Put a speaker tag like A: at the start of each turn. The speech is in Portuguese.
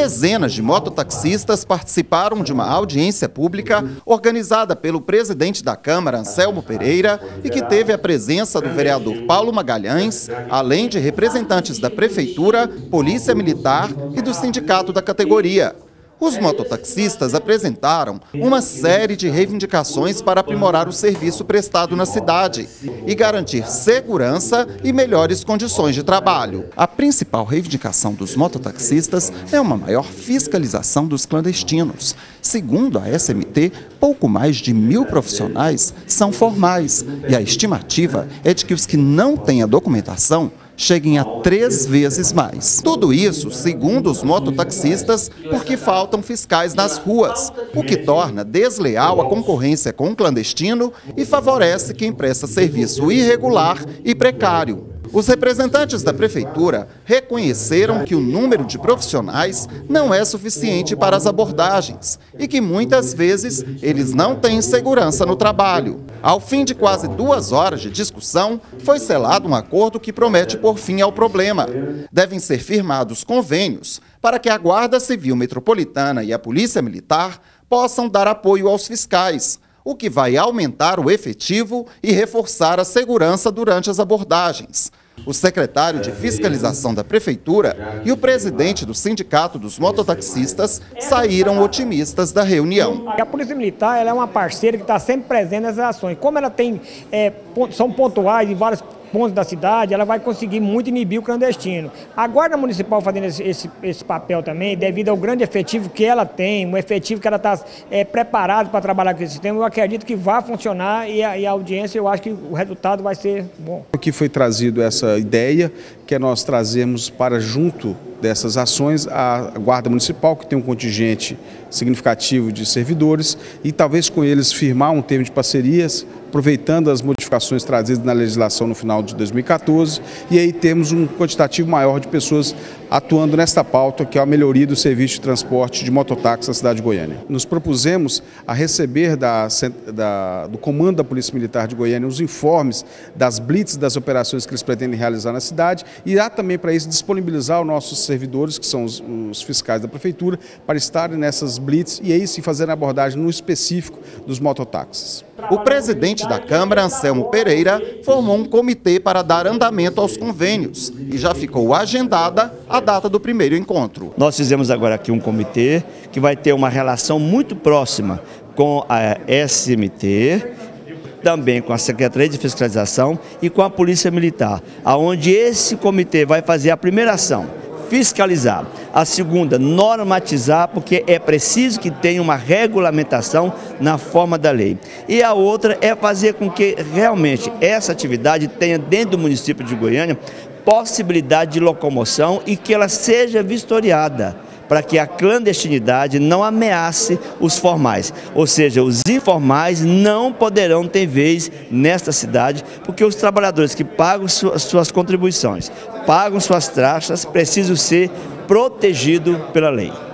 A: Dezenas de mototaxistas participaram de uma audiência pública organizada pelo presidente da Câmara, Anselmo Pereira, e que teve a presença do vereador Paulo Magalhães, além de representantes da Prefeitura, Polícia Militar e do sindicato da categoria. Os mototaxistas apresentaram uma série de reivindicações para aprimorar o serviço prestado na cidade e garantir segurança e melhores condições de trabalho. A principal reivindicação dos mototaxistas é uma maior fiscalização dos clandestinos. Segundo a SMT, pouco mais de 1.000 profissionais são formais e a estimativa é de que os que não têm a documentação cheguem a 3 vezes mais. Tudo isso, segundo os mototaxistas, porque faltam fiscais nas ruas, o que torna desleal a concorrência com o clandestino e favorece quem presta serviço irregular e precário. Os representantes da Prefeitura reconheceram que o número de profissionais não é suficiente para as abordagens e que muitas vezes eles não têm segurança no trabalho. Ao fim de quase 2 horas de discussão, foi selado um acordo que promete pôr fim ao problema. Devem ser firmados convênios para que a Guarda Civil Metropolitana e a Polícia Militar possam dar apoio aos fiscais, o que vai aumentar o efetivo e reforçar a segurança durante as abordagens. O secretário de Fiscalização da Prefeitura e o presidente do Sindicato dos Mototaxistas saíram otimistas da reunião.
B: A Polícia Militar ela é uma parceira que está sempre presente nessas ações. Como ela tem, são pontuais em vários pontos da cidade, ela vai conseguir muito inibir o clandestino. A Guarda Municipal fazendo esse papel também, devido ao grande efetivo que ela tem, um efetivo que ela está preparado para trabalhar com esse sistema, eu acredito que vai funcionar e a audiência, eu acho que o resultado vai ser bom.
C: Aqui foi trazido essa ideia, que é nós trazemos para junto dessas ações a Guarda Municipal, que tem um contingente significativo de servidores, e talvez com eles firmar um termo de parcerias, aproveitando as modificações trazidas na legislação no final de 2014, e aí temos um quantitativo maior de pessoas atuando nesta pauta, que é a melhoria do serviço de transporte de mototáxi na cidade de Goiânia. Nos propusemos a receber do comando da Polícia Militar de Goiânia os informes das blitz, das operações que eles pretendem realizar na cidade, e irá também para isso disponibilizar os nossos servidores, que são os fiscais da Prefeitura, para estarem nessas blitz e aí sim fazer a abordagem no específico dos mototáxis.
A: O presidente da Câmara, Anselmo Pereira, formou um comitê para dar andamento aos convênios e já ficou agendada a data do primeiro encontro.
D: Nós fizemos agora aqui um comitê que vai ter uma relação muito próxima com a SMT, também com a Secretaria de Fiscalização e com a Polícia Militar, aonde esse comitê vai fazer a primeira ação, fiscalizar. A segunda, normatizar, porque é preciso que tenha uma regulamentação na forma da lei. E a outra é fazer com que realmente essa atividade tenha dentro do município de Goiânia possibilidade de locomoção e que ela seja vistoriada, para que a clandestinidade não ameace os formais. Ou seja, os informais não poderão ter vez nesta cidade, porque os trabalhadores que pagam suas contribuições, pagam suas taxas, precisam ser protegidos pela lei.